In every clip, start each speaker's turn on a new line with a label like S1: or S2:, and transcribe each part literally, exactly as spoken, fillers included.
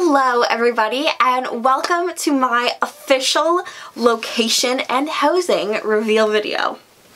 S1: Hello everybody and welcome to my official location and housing reveal video.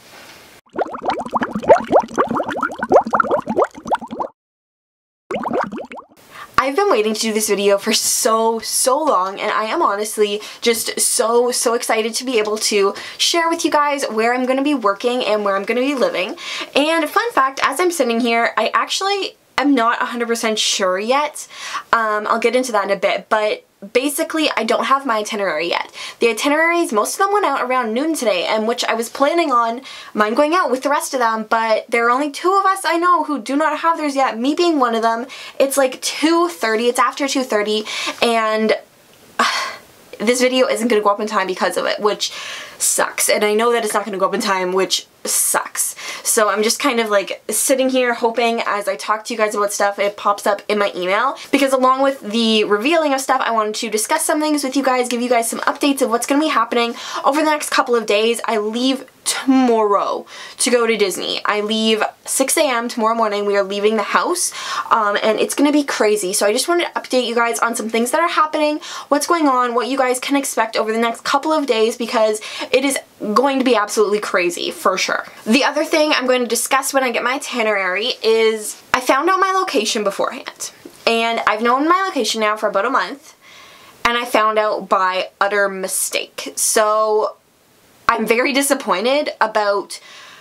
S1: I've been waiting to do this video for so, so long, and I am honestly just so, so excited to be able to share with you guys where I'm going to be working and where I'm going to be living. And fun fact, as I'm sitting here, I actually am not one hundred percent sure yet. Um, I'll get into that in a bit, but basically I don't have my itinerary yet. The itineraries, most of them went out around noon today, and which I was planning on mine going out with the rest of them, but there are only two of us I know who do not have theirs yet, me being one of them. It's like two thirty, it's after two thirty, and uh, this video isn't going to go up in time because of it, which sucks. And I know that it's not going to go up in time, which sucks. So I'm just kind of like sitting here hoping as I talk to you guys about stuff it pops up in my email, because along with the revealing of stuff I wanted to discuss some things with you guys, give you guys some updates of what's going to be happening over the next couple of days. I leave tomorrow to go to Disney. I leave six A M tomorrow morning. We are leaving the house um, and it's going to be crazy. So I just wanted to update you guys on some things that are happening, what's going on, what you guys can expect over the next couple of days, because it is going to be absolutely crazy for sure. The other thing I'm going to discuss when I get my itinerary is I found out my location beforehand, and I've known my location now for about a month, and I found out by utter mistake. So I'm very disappointed about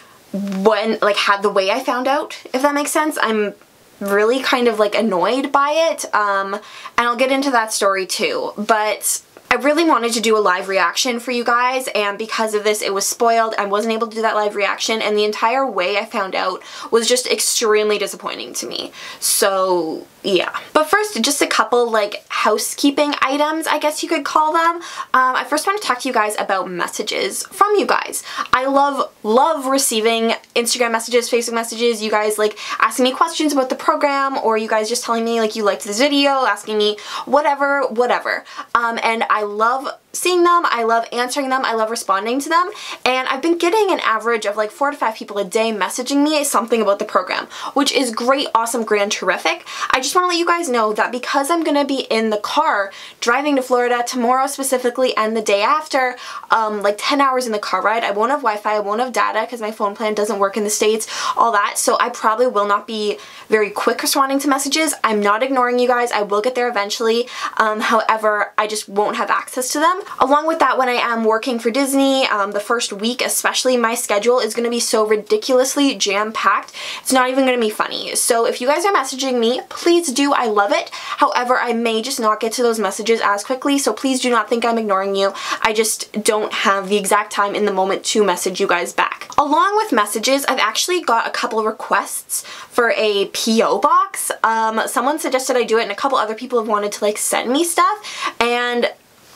S1: when, like, how the way I found out, if that makes sense. I'm really kind of like annoyed by it, um, and I'll get into that story too, but I really wanted to do a live reaction for you guys, and because of this it was spoiled. I wasn't able to do that live reaction, and the entire way I found out was just extremely disappointing to me. So yeah. But first, just a couple like housekeeping items, I guess you could call them. Um, I first want to talk to you guys about messages from you guys. I love, love receiving Instagram messages, Facebook messages, you guys like asking me questions about the program, or you guys just telling me like you liked this video, asking me whatever, whatever. Um, and I love seeing them, I love answering them, I love responding to them, and I've been getting an average of like four to five people a day messaging me something about the program, which is great, awesome, grand, terrific. I just want to let you guys know that because I'm going to be in the car driving to Florida tomorrow specifically and the day after, um, like ten hours in the car ride, I won't have Wi-Fi, I won't have data because my phone plan doesn't work in the States, all that, so I probably will not be very quick responding to messages. I'm not ignoring you guys, I will get there eventually, um, however, I just won't have access to them. Along with that, when I am working for Disney, um, the first week especially, my schedule is going to be so ridiculously jam-packed, it's not even going to be funny. So if you guys are messaging me, please do, I love it. However, I may just not get to those messages as quickly, so please do not think I'm ignoring you. I just don't have the exact time in the moment to message you guys back. Along with messages, I've actually got a couple of requests for a P O box. Um, someone suggested I do it, and a couple other people have wanted to like send me stuff, and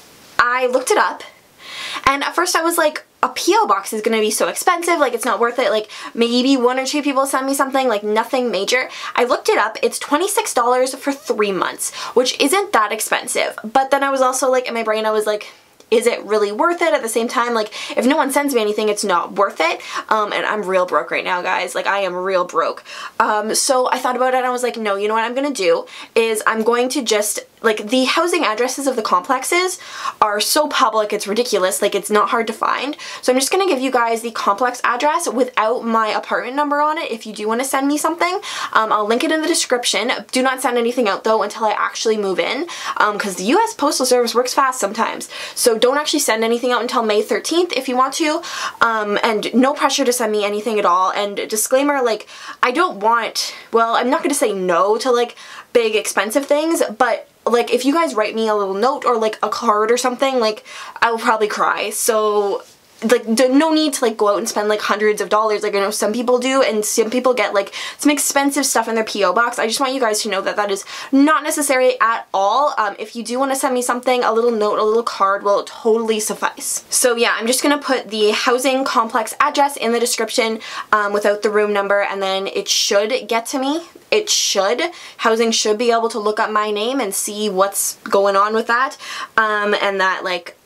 S1: I looked it up, and at first I was like, a P O box is gonna be so expensive, like it's not worth it, like maybe one or two people send me something, like nothing major. I looked it up, it's twenty-six dollars for three months, which isn't that expensive, but then I was also like, in my brain I was like, is it really worth it? At the same time, like, if no one sends me anything, it's not worth it. Um, and I'm real broke right now, guys. Like, I am real broke. Um, so I thought about it and I was like, no, you know what I'm gonna do is I'm going to just, like, the housing addresses of the complexes are so public, it's ridiculous. Like, it's not hard to find. So I'm just gonna give you guys the complex address without my apartment number on it if you do want to send me something. Um, I'll link it in the description. Do not send anything out, though, until I actually move in, because um, the U S Postal Service works fast sometimes. So don't actually send anything out until May thirteenth if you want to, um, and no pressure to send me anything at all. And disclaimer, like, I don't want, well, I'm not going to say no to like big expensive things, but like if you guys write me a little note or like a card or something, like I will probably cry. So like no need to like go out and spend like hundreds of dollars like I know some people do, and some people get like some expensive stuff in their P O box. I just want you guys to know that that is not necessary at all. Um, if you do want to send me something, a little note, a little card will totally suffice. So yeah, I'm just gonna put the housing complex address in the description um, without the room number, and then it should get to me. It should. Housing should be able to look up my name and see what's going on with that, um, and that like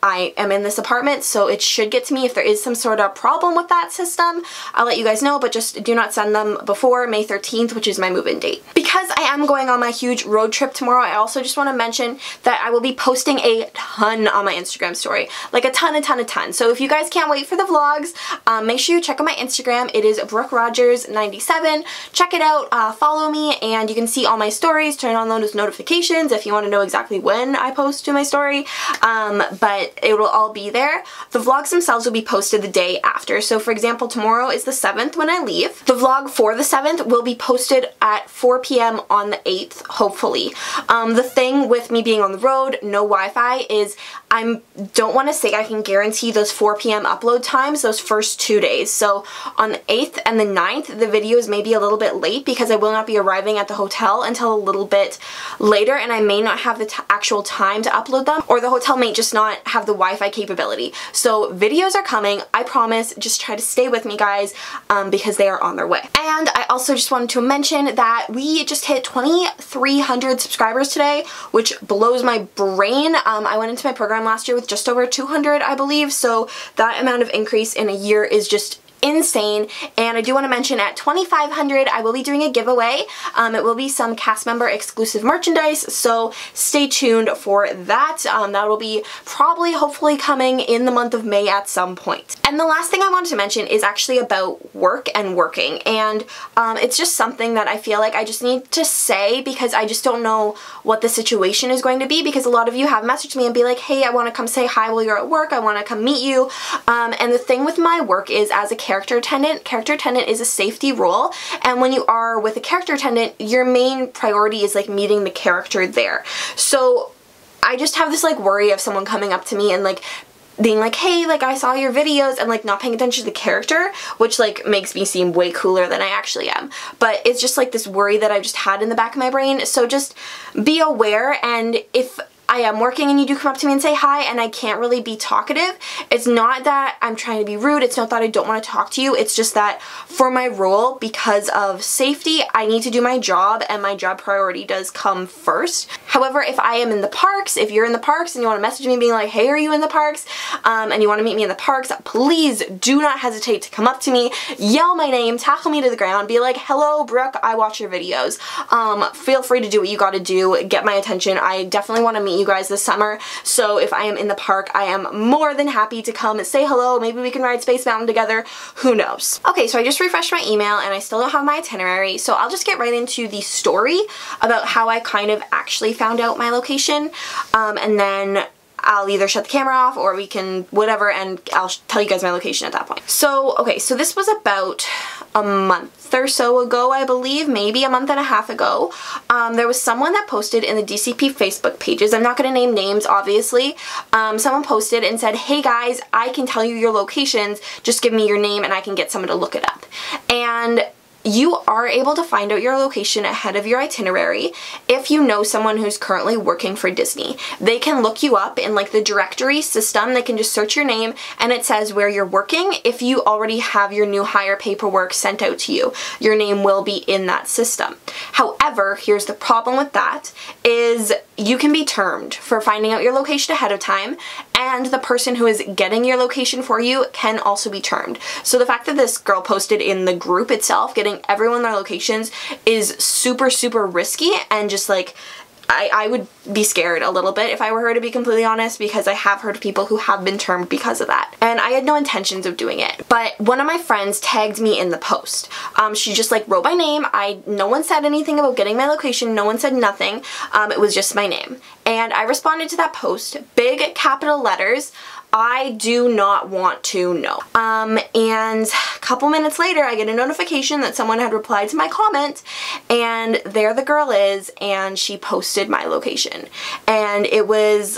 S1: I am in this apartment, so it should get to me. If there is some sort of problem with that system, I'll let you guys know, but just do not send them before May thirteenth, which is my move-in date. Because I am going on my huge road trip tomorrow, I also just want to mention that I will be posting a ton on my Instagram story. Like a ton, a ton, a ton. So if you guys can't wait for the vlogs, um, make sure you check out my Instagram. It is Brooke Rogers ninety-seven. Check it out, uh, follow me, and you can see all my stories. Turn on those notifications if you want to know exactly when I post to my story. Um, but it will all be there. The vlogs themselves will be posted the day after. So for example, tomorrow is the seventh when I leave. The vlog for the seventh will be posted at four p m on the eighth, hopefully. Um, the thing with me being on the road, no Wi-Fi, is I don't want to say I can guarantee those four p m upload times those first two days. So on the eighth and the ninth, the videos may be a little bit late because I will not be arriving at the hotel until a little bit later, and I may not have the t actual time to upload them, or the hotel may just not have the Wi-Fi capability. So videos are coming, I promise. Just try to stay with me, guys, um, because they are on their way. And I also just wanted to mention that we just hit twenty-three hundred subscribers today, which blows my brain. Um, I went into my program last year with just over two hundred, I believe, so that amount of increase in a year is just insane. And I do want to mention at twenty-five hundred I will be doing a giveaway. Um, it will be some cast member exclusive merchandise, so stay tuned for that. Um, that will be probably hopefully coming in the month of May at some point. And the last thing I wanted to mention is actually about work and working, and um, it's just something that I feel like I just need to say because I just don't know what the situation is going to be, because a lot of you have messaged me and be like, hey, I want to come say hi while you're at work, I want to come meet you. Um, and the thing with my work is, as a character attendant, character attendant is a safety role, and when you are with a character attendant, your main priority is like meeting the character there. So I just have this like worry of someone coming up to me and like being like, hey, like I saw your videos, and like not paying attention to the character, which like makes me seem way cooler than I actually am. But it's just like this worry that I've just had in the back of my brain. So just be aware, and if I am working and you do come up to me and say hi and I can't really be talkative, it's not that I'm trying to be rude, it's not that I don't want to talk to you, it's just that for my role, because of safety, I need to do my job, and my job priority does come first. However, if I am in the parks, if you're in the parks and you want to message me being like, hey, are you in the parks? Um, and you want to meet me in the parks, please do not hesitate to come up to me, yell my name, tackle me to the ground, be like, hello, Brooke, I watch your videos. Um, feel free to do what you gotta do, get my attention. I definitely want to meet you guys this summer, so if I am in the park, I am more than happy to come and say hello. Maybe we can ride Space Mountain together, who knows. Okay, so I just refreshed my email and I still don't have my itinerary, so I'll just get right into the story about how I kind of actually found out my location, um, and then I'll either shut the camera off or we can whatever, and I'll tell you guys my location at that point. So, okay, so this was about a month or so ago, I believe, maybe a month and a half ago. Um, there was someone that posted in the D C P Facebook pages, I'm not going to name names, obviously. Um, someone posted and said, hey guys, I can tell you your locations, just give me your name and I can get someone to look it up. And you are able to find out your location ahead of your itinerary if you know someone who's currently working for Disney. They can look you up in like the directory system. They can just search your name and it says where you're working. If you already have your new hire paperwork sent out to you, your name will be in that system. However, here's the problem with that, is you can be termed for finding out your location ahead of time, and the person who is getting your location for you can also be termed. So the fact that this girl posted in the group itself, getting everyone their locations, is super, super risky, and just like, I, I would be scared a little bit if I were her, to be completely honest, because I have heard of people who have been termed because of that. And I had no intentions of doing it. But one of my friends tagged me in the post. Um, she just like wrote my name. I no one said anything about getting my location. No one said nothing. Um, it was just my name. And I responded to that post, big capital letters, I do not want to know. Um, and a couple minutes later, I get a notification that someone had replied to my comment, and there the girl is, and she posted my location. And it was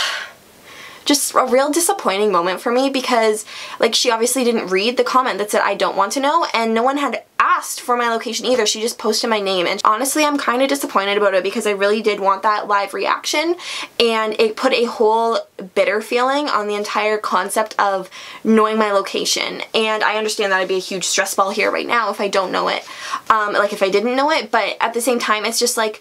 S1: just a real disappointing moment for me, because like she obviously didn't read the comment that said I don't want to know, and no one had asked for my location either. She just posted my name, and honestly I'm kind of disappointed about it because I really did want that live reaction, and it put a whole bitter feeling on the entire concept of knowing my location. And I understand that I'd be a huge stress ball here right now if I don't know it, um, like if I didn't know it, but at the same time it's just like,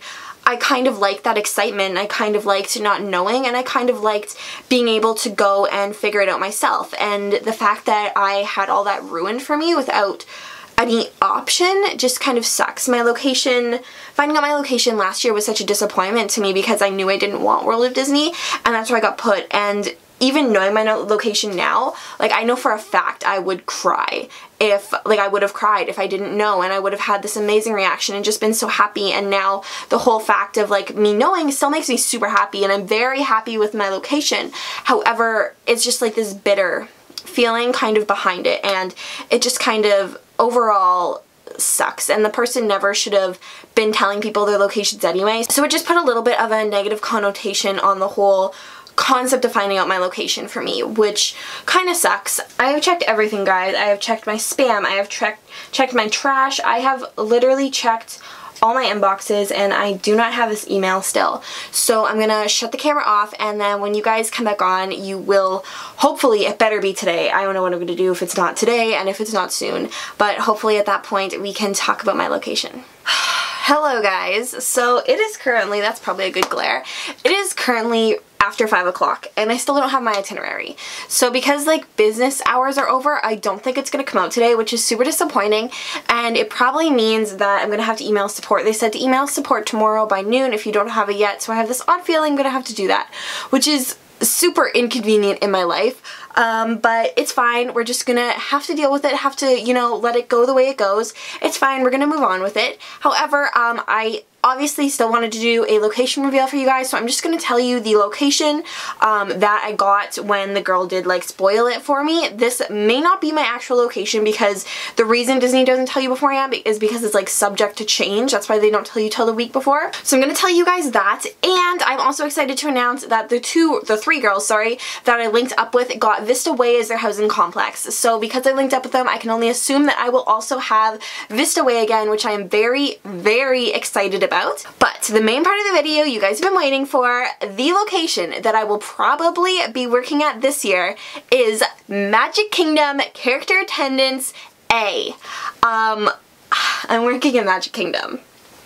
S1: I kind of liked that excitement, I kind of liked not knowing, and I kind of liked being able to go and figure it out myself. And the fact that I had all that ruined for me without any option just kind of sucks. My location, finding out my location last year was such a disappointment to me because I knew I didn't want World of Disney, and that's where I got put. And even knowing my location now, like, I know for a fact I would cry if, like, I would have cried if I didn't know, and I would have had this amazing reaction and just been so happy. And now the whole fact of, like, me knowing still makes me super happy, and I'm very happy with my location. However, it's just like this bitter feeling kind of behind it, and it just kind of overall sucks, and the person never should have been telling people their locations anyway. So it just put a little bit of a negative connotation on the whole concept of finding out my location for me, which kind of sucks. I have checked everything, guys. I have checked my spam, I have checked checked my trash, I have literally checked all my inboxes, and I do not have this email still. So I'm gonna shut the camera off, and then when you guys come back on, you will, hopefully, it better be today. I don't know what I'm gonna do if it's not today and if it's not soon, but hopefully at that point we can talk about my location. Hello guys, so it is currently, that's probably a good glare, it is currently after five o'clock, and I still don't have my itinerary. So because, like, business hours are over, I don't think it's gonna come out today, which is super disappointing, and it probably means that I'm gonna have to email support. They said to email support tomorrow by noon if you don't have it yet, so I have this odd feeling I'm gonna have to do that, which is super inconvenient in my life. Um, but it's fine. We're just gonna have to deal with it, have to, you know, let it go the way it goes. It's fine. We're gonna move on with it. However, um, I obviously still wanted to do a location reveal for you guys, so I'm just gonna tell you the location um, that I got when the girl did, like, spoil it for me. This may not be my actual location, because the reason Disney doesn't tell you beforehand is because it's, like, subject to change. That's why they don't tell you till the week before. So I'm gonna tell you guys that, and I'm also excited to announce that the two, the three girls, sorry, that I linked up with got Vista Way as their housing complex. So because I linked up with them, I can only assume that I will also have Vista Way again, which I am very, very excited about. But the main part of the video you guys have been waiting for, the location that I will probably be working at this year, is Magic Kingdom Character Attendance A. Um, I'm working in Magic Kingdom.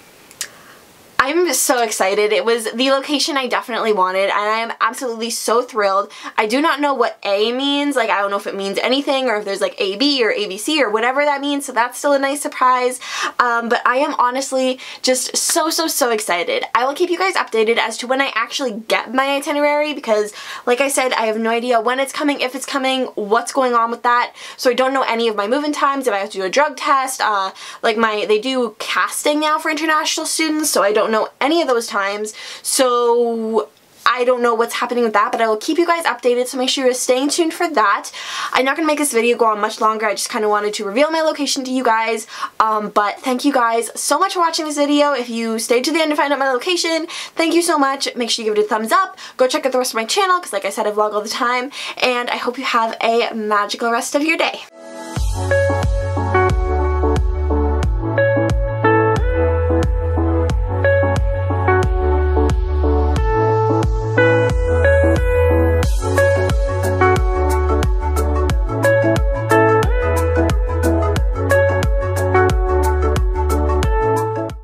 S1: I'm so excited. It was the location I definitely wanted, and I am absolutely so thrilled. I do not know what A means. Like, I don't know if it means anything, or if there's, like, A B or A B C or whatever that means, so that's still a nice surprise. Um, but I am honestly just so, so, so excited. I will keep you guys updated as to when I actually get my itinerary, because, like I said, I have no idea when it's coming, if it's coming, what's going on with that. So I don't know any of my move-in times, if I have to do a drug test. Uh, like, my, they do casting now for international students, so I don't know any of those times, so I don't know what's happening with that, but I will keep you guys updated, so make sure you're staying tuned for that. I'm not going to make this video go on much longer. I just kind of wanted to reveal my location to you guys, um, but thank you guys so much for watching this video. If you stayed to the end to find out my location, thank you so much. Make sure you give it a thumbs up. Go check out the rest of my channel, because like I said, I vlog all the time, and I hope you have a magical rest of your day.